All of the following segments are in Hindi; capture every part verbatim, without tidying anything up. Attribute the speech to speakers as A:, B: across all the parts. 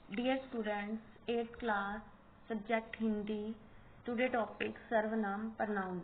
A: Dear students, eighth class, subject Hindi. Today topic सर्वनाम प्रनाउन।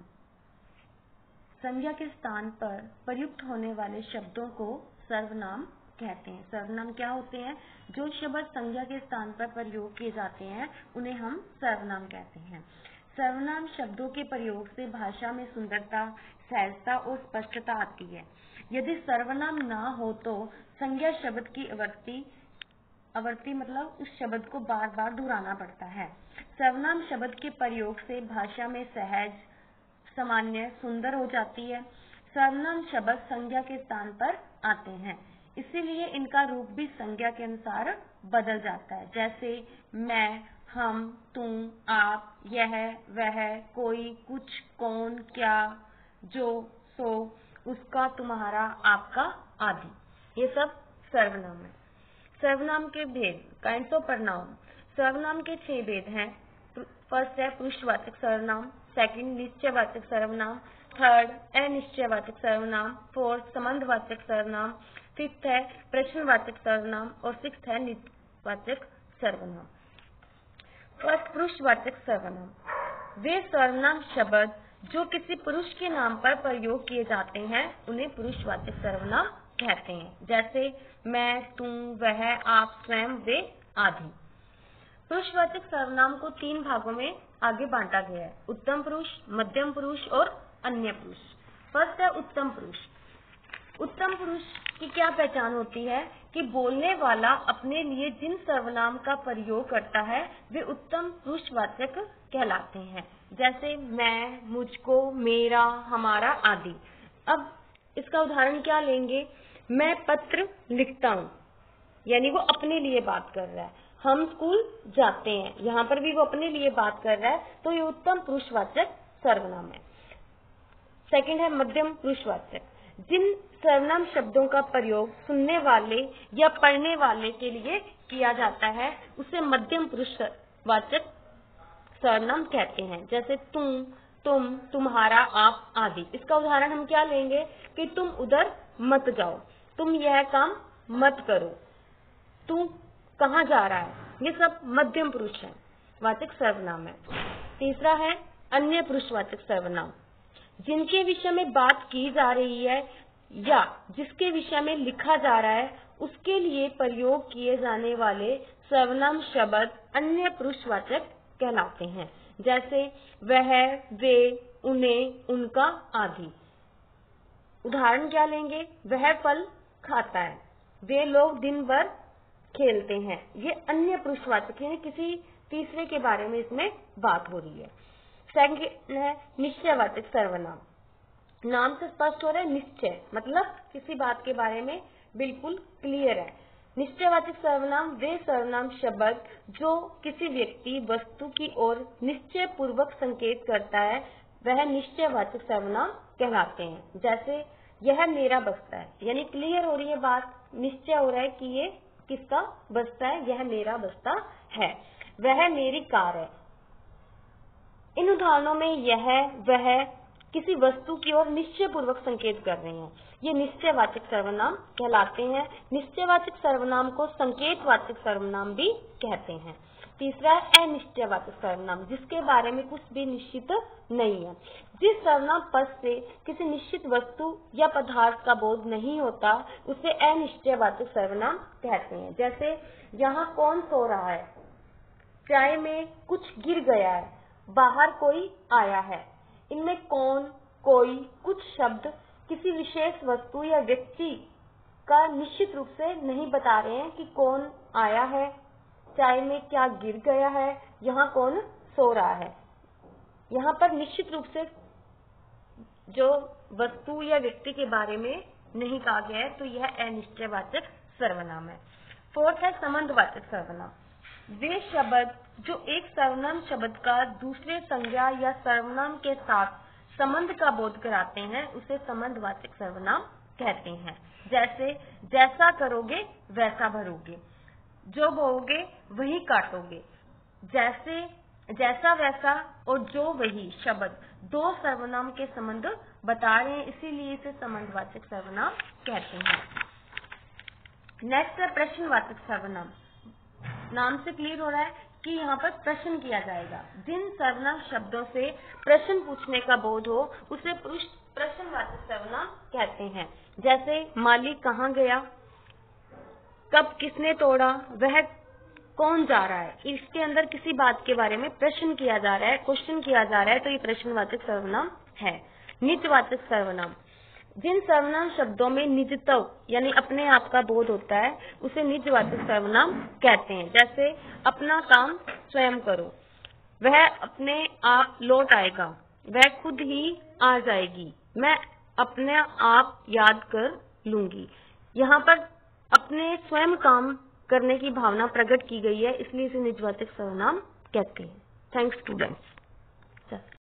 A: संज्ञा के स्थान पर प्रयुक्त होने वाले शब्दों को सर्वनाम कहते हैं। सर्वनाम क्या होते हैं? जो शब्द संज्ञा के स्थान पर प्रयोग किए जाते हैं उन्हें हम सर्वनाम कहते हैं। सर्वनाम शब्दों के प्रयोग से भाषा में सुंदरता, सहजता और स्पष्टता आती है। यदि सर्वनाम ना हो तो संज्ञा शब्द की आवृत्ति आवृत्ति मतलब उस शब्द को बार बार दोहराना पड़ता है। सर्वनाम शब्द के प्रयोग से भाषा में सहज, सामान्य, सुंदर हो जाती है। सर्वनाम शब्द संज्ञा के स्थान पर आते हैं, इसीलिए इनका रूप भी संज्ञा के अनुसार बदल जाता है। जैसे मैं, हम, तुम, आप, यह, वह, कोई, कुछ, कौन, क्या, जो, सो, उसका, तुम्हारा, आपका आदि। ये सब सर्वनाम है। सर्वनाम के भेद, काइंड्स ऑफ प्रनाउन। सर्वनाम के छह भेद हैं। फर्स्ट है पुरुषवाचक सर्वनाम, सेकंड निश्चयवाचक सर्वनाम, थर्ड अनिश्चयवाचक सर्वनाम, फोर्थ संबंधवाचक सर्वनाम, फिफ्थ है प्रश्नवाचक सर्वनाम और सिक्स्थ है नित्यवाचक सर्वनाम। फर्स्ट पुरुषवाचक सर्वनाम। वे सर्वनाम शब्द जो किसी पुरुष के नाम पर प्रयोग किए जाते हैं उन्हें पुरुषवाचक सर्वनाम कहते हैं। जैसे मैं, तुम, वह, आप, स्वयं, वे आदि। पुरुषवाचक सर्वनाम को तीन भागों में आगे बांटा गया है: उत्तम पुरुष, मध्यम पुरुष और अन्य पुरुष। फर्स्ट है उत्तम पुरुष। उत्तम पुरुष की क्या पहचान होती है कि बोलने वाला अपने लिए जिन सर्वनाम का प्रयोग करता है वे उत्तम पुरुषवाचक कहलाते हैं। जैसे मैं, मुझको, मेरा, हमारा आदि। अब इसका उदाहरण क्या लेंगे? मैं पत्र लिखता हूँ, यानी वो अपने लिए बात कर रहा है। हम स्कूल जाते हैं, यहाँ पर भी वो अपने लिए बात कर रहा है, तो ये उत्तम पुरुषवाचक सर्वनाम है। सेकंड है मध्यम पुरुषवाचक। जिन सर्वनाम शब्दों का प्रयोग सुनने वाले या पढ़ने वाले के लिए किया जाता है उसे मध्यम पुरुषवाचक सर्वनाम कहते हैं। जैसे तुम, तुम, तुम्हारा, आप आदि। इसका उदाहरण हम क्या लेंगे कि तुम उधर मत जाओ, तुम यह काम मत करो, तू कहाँ जा रहा है। ये सब मध्यम पुरुष है वाचक सर्वनाम है। तीसरा है अन्य पुरुषवाचक सर्वनाम। जिनके विषय में बात की जा रही है या जिसके विषय में लिखा जा रहा है उसके लिए प्रयोग किए जाने वाले सर्वनाम शब्द अन्य पुरुषवाचक कहलाते हैं। जैसे वह, वे, उन्हें, उनका आदि। उदाहरण क्या लेंगे? वह फल खाता है, वे लोग दिन भर खेलते हैं। ये अन्य पुरुषवाचक है, किसी तीसरे के बारे में इसमें बात हो रही है। सेकंड है निश्चयवाचक सर्वनाम। नाम से स्पष्ट हो रहा है निश्चय, मतलब किसी बात के बारे में बिल्कुल क्लियर है। निश्चयवाचक सर्वनाम वे सर्वनाम शब्द जो किसी व्यक्ति, वस्तु की ओर निश्चय पूर्वक संकेत करता है वह निश्चयवाचक सर्वनाम कहलाते हैं। जैसे यह मेरा बस्ता है, यानी क्लियर हो रही है बात, निश्चय हो रहा है कि ये किसका बस्ता है, यह मेरा बस्ता है। वह मेरी कार है। इन उदाहरणों में यह, वह किसी वस्तु की ओर निश्चय पूर्वक संकेत कर रहे हैं, ये निश्चयवाचक सर्वनाम कहलाते हैं। निश्चयवाचक सर्वनाम को संकेतवाचक सर्वनाम भी कहते हैं। तीसरा है अनिश्चयवाचक सर्वनाम, जिसके बारे में कुछ भी निश्चित नहीं है। जिस सर्वनाम पद से किसी निश्चित वस्तु या पदार्थ का बोध नहीं होता उसे अनिश्चयवाचक सर्वनाम कहते हैं। जैसे यहाँ कौन सो रहा है, चाय में कुछ गिर गया है, बाहर कोई आया है। इनमें कौन, कोई, कुछ शब्द किसी विशेष वस्तु या व्यक्ति का निश्चित रूप से नहीं बता रहे हैं कि कौन आया है, चाय में क्या गिर गया है, यहाँ कौन सो रहा है। यहाँ पर निश्चित रूप से जो वस्तु या व्यक्ति के बारे में नहीं कहा गया है, तो यह अनिश्चयवाचक सर्वनाम है। फोर्थ है संबंधवाचक सर्वनाम। वे शब्द जो एक सर्वनाम शब्द का दूसरे संज्ञा या सर्वनाम के साथ संबंध का बोध कराते हैं उसे संबंधवाचक सर्वनाम कहते हैं। जैसे जैसा करोगे वैसा भरोगे, जो बोओगे वही काटोगे। जैसे, जैसा, वैसा और जो, वही शब्द दो सर्वनाम के संबंध बता रहे हैं, इसीलिए इसे संबंधवाचक सर्वनाम कहते हैं। नेक्स्ट है प्रश्नवाचक सर्वनाम। नाम से क्लियर हो रहा है कि यहाँ पर प्रश्न किया जाएगा। जिन सर्वनाम शब्दों से प्रश्न पूछने का बोध हो उसे प्रश्नवाचक सर्वनाम कहते हैं। जैसे माली कहाँ गया, कब किसने तोड़ा, वह कौन जा रहा है। इसके अंदर किसी बात के बारे में प्रश्न किया जा रहा है, क्वेश्चन किया जा रहा है, तो ये प्रश्नवाचक सर्वनाम है। निजवाचक सर्वनाम, जिन सर्वनाम शब्दों में निजत्व यानी अपने आप का बोध होता है उसे निजवाचक सर्वनाम कहते हैं। जैसे अपना काम स्वयं करो, वह अपने आप लौट आएगा, वह खुद ही आ जाएगी, मैं अपने आप याद कर लूंगी। यहाँ पर अपने स्वयं काम करने की भावना प्रकट की गई है, इसलिए इसे निजवाचक सर्वनाम कहते हैं। Thanks students.